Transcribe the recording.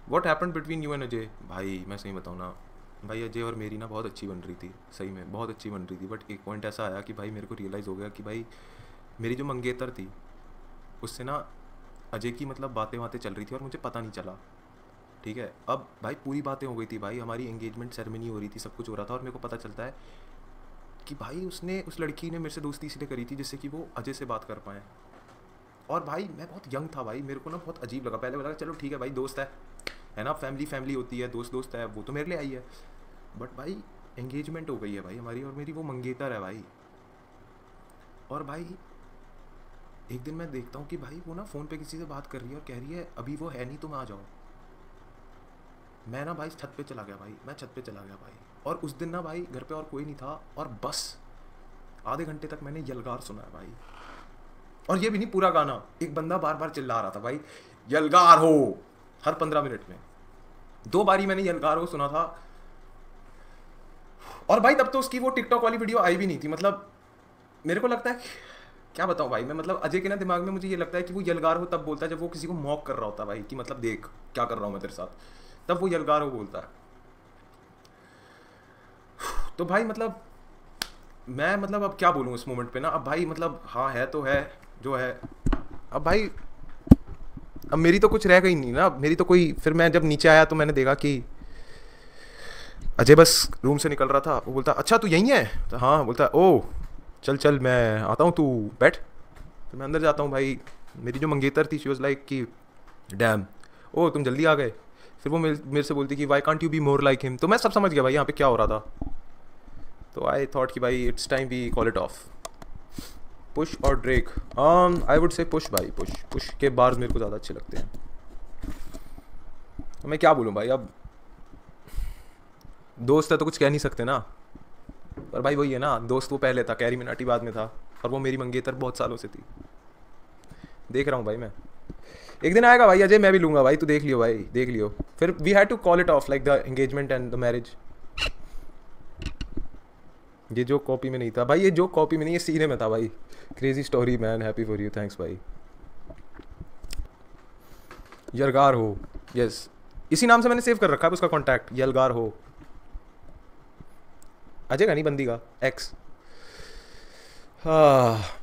What happened between you and Ajay? भाई मैं सही बताऊँ ना भाई, अजय और मेरी ना बहुत अच्छी बन रही थी, सही में बहुत अच्छी बन रही थी, बट एक पॉइंट ऐसा आया कि भाई मेरे को रियलाइज़ हो गया कि भाई मेरी जो मंगेतर थी उससे ना अजय की मतलब बातें बातें चल रही थी और मुझे पता नहीं चला। ठीक है, अब भाई पूरी बातें हो गई थी भाई, हमारी एंगेजमेंट सेरेमनी हो रही थी, सब कुछ हो रहा था, और मेरे को पता चलता है कि भाई उसने उस लड़की ने मेरे से दोस्ती इसलिए करी थी जिससे कि वो अजय से बात कर पाए। और भाई मैं बहुत यंग था भाई, मेरे को ना बहुत अजीब लगा, पहले लगा चलो ठीक है भाई दोस्त है ना, फैमिली फैमिली होती है, दोस्त दोस्त है, वो तो मेरे लिए आई है। बट भाई एंगेजमेंट हो गई है भाई हमारी, और मेरी वो मंगेतर है भाई। और भाई एक दिन मैं देखता हूँ कि भाई वो ना फ़ोन पे किसी से बात कर रही है और कह रही है अभी वो है नहीं, तुम आ जाओ। मैं ना भाई छत पे चला गया भाई, मैं छत पे चला गया भाई। और उस दिन ना भाई घर पे और कोई नहीं था, और बस आधे घंटे तक मैंने यलगार सुना है भाई। और ये भी नहीं पूरा गाना, एक बंदा बार बार चिल्ला रहा था भाई यलगार हो, हर 15 मिनट में 2 बारी मैंने यलगार हो सुना था। और भाई तब तो उसकी वो टिकटॉक वाली वीडियो आई भी नहीं थी, मतलब मेरे को लगता है क्या बताऊं भाई मैं, मतलब अजय के ना दिमाग में मुझे ये लगता है कि वो यलगार हो तब बोलता है जब वो किसी को मॉक कर रहा होता है भाई, कि मतलब देख क्या कर रहा हूँ मैं तेरे साथ, तब वो यलगार हो बोलता है। तो भाई मतलब मैं मतलब अब क्या बोलूँ इस मोमेंट पे ना, अब भाई मतलब हाँ है तो है जो है। अब भाई अब मेरी तो कुछ रह गई नहीं ना, मेरी तो कोई, फिर मैं जब नीचे आया तो मैंने देखा कि अजय बस रूम से निकल रहा था। वो बोलता अच्छा तू यहीं है? तो हाँ, बोलता ओ चल चल मैं आता हूँ, तू बैठ। तो मैं अंदर जाता हूँ भाई, मेरी जो मंगेतर थी शी वॉज लाइक कि डैम, ओ तुम जल्दी आ गए। फिर वो मेरे से बोलती कि why can't you be more like him. तो मैं सब समझ गया भाई यहाँ पे क्या हो रहा था। तो आई थॉट कि भाई it's time we call it off. Push और Drake, I would say Push भाई, पुश पुश के बार्स मेरे को ज़्यादा अच्छे लगते हैं। तो मैं क्या बोलूँ भाई, अब दोस्त है तो कुछ कह नहीं सकते ना। पर भाई वही है ना, दोस्त वो पहले था, कैरी मिनाटी बाद में था, और वो मेरी मंगेतर बहुत सालों से थी। देख रहा हूँ भाई मैं, एक दिन आएगा भाई अजय, मैं भी लूँगा भाई, तू देख लियो भाई, देख लियो। फिर we had to call it off like the engagement and the marriage. ये जो कॉपी में नहीं था भाई, ये जो कॉपी में नहीं, ये सीने में था भाई। Crazy story man, happy for you, thanks भाई। यलगार हो, यस, इसी नाम से मैंने सेव कर रखा है उसका कॉन्टैक्ट, यलगार हो। अजय का नहीं, बंदी का, एक्स। हाँ